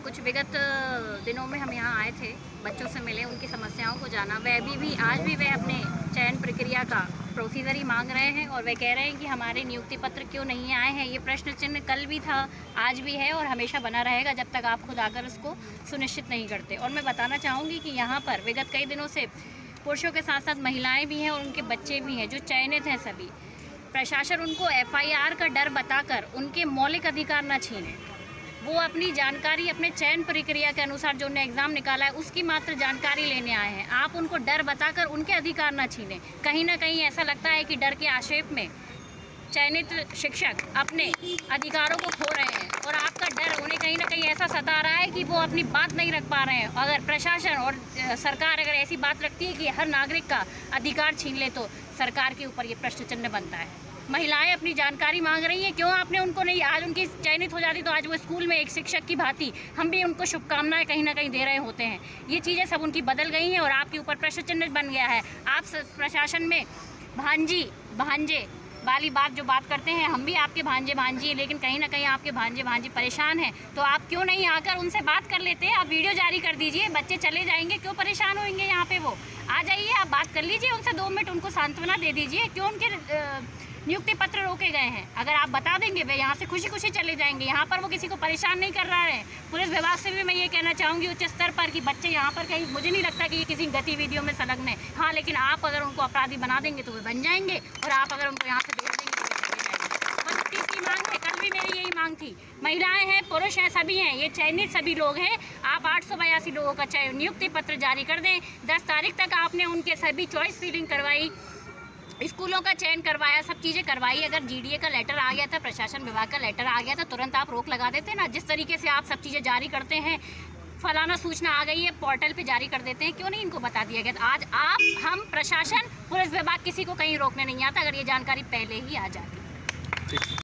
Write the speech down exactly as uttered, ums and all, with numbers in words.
कुछ विगत दिनों में हम यहाँ आए थे, बच्चों से मिले, उनकी समस्याओं को जाना। वह अभी भी आज भी वे अपने चयन प्रक्रिया का प्रोसीजर ही मांग रहे हैं और वे कह रहे हैं कि हमारे नियुक्ति पत्र क्यों नहीं आए हैं। ये प्रश्न चिन्ह कल भी था, आज भी है और हमेशा बना रहेगा जब तक आप खुद आकर उसको सुनिश्चित नहीं करते। और मैं बताना चाहूँगी कि यहाँ पर विगत कई दिनों से पुरुषों के साथ साथ महिलाएँ भी हैं और उनके बच्चे भी हैं जो चयनित हैं सभी। प्रशासन उनको एफ आई आर का डर बताकर उनके मौलिक अधिकार न छीने। वो अपनी जानकारी अपने चयन प्रक्रिया के अनुसार जो उन्हें एग्ज़ाम निकाला है उसकी मात्र जानकारी लेने आए हैं। आप उनको डर बताकर उनके अधिकार न छीनें। कहीं ना कहीं ऐसा लगता है कि डर के आक्षेप में चयनित शिक्षक अपने अधिकारों को खो रहे हैं और आपका डर उन्हें कहीं ना कहीं ऐसा सता रहा है कि वो अपनी बात नहीं रख पा रहे हैं। अगर प्रशासन और सरकार अगर ऐसी बात रखती है कि हर नागरिक का अधिकार छीन ले तो सरकार के ऊपर ये प्रश्न चिन्ह बनता है। महिलाएं अपनी जानकारी मांग रही हैं, क्यों आपने उनको नहीं, आज उनकी चयनित हो जाती तो आज वो स्कूल में एक शिक्षक की भांति हम भी उनको शुभकामनाएं कहीं ना कहीं दे रहे होते हैं। ये चीज़ें सब उनकी बदल गई हैं और आपके ऊपर प्रश्न चिन्ह बन गया है। आप प्रशासन में भांजी भांजे वाली बात जो बात करते हैं, हम भी आपके भांजे भांजी, लेकिन कहीं ना कहीं आपके भांजे भांजी परेशान हैं, तो आप क्यों नहीं आकर उनसे बात कर लेते? आप वीडियो जारी कर दीजिए, बच्चे चले जाएंगे, क्यों परेशान होंगे? यहाँ पे वो आ जाइए, आप बात कर लीजिए उनसे, दो मिनट उनको सांत्वना दे दीजिए। क्यों उनके नियुक्ति पत्र रोके गए हैं? अगर आप बता देंगे वे यहाँ से खुशी खुशी चले जाएंगे। यहाँ पर वो किसी को परेशान नहीं कर रहा है। पुलिस विभाग से भी मैं ये कहना चाहूँगी उच्च स्तर पर कि बच्चे यहाँ पर कहीं, मुझे नहीं लगता कि ये किसी गतिविधियों में संलग्न है। हाँ, लेकिन आप अगर उनको अपराधी बना देंगे तो वे बन जाएंगे और आप अगर उनको यहाँ से भेज देंगे तो वे चले जाएंगे। बस इतनी सी मांग है, कल भी मेरी यही मांग थी। महिलाएँ हैं, पुरुष हैं, सभी हैं, ये चयनित सभी लोग हैं। आप आठ सौ बयासी लोगों का चयन नियुक्ति पत्र जारी कर दें। दस तारीख तक आपने उनके सभी चॉइस फिलिंग करवाई, स्कूलों का चयन करवाया, सब चीज़ें करवाई। अगर जी डी ए का लेटर आ गया था, प्रशासन विभाग का लेटर आ गया था, तुरंत आप रोक लगा देते ना। जिस तरीके से आप सब चीज़ें जारी करते हैं, फलाना सूचना आ गई है, पोर्टल पे जारी कर देते हैं, क्यों नहीं इनको बता दिया गया? आज आप, हम, प्रशासन, पुलिस विभाग, किसी को कहीं रोकने नहीं आता अगर ये जानकारी पहले ही आ जाती।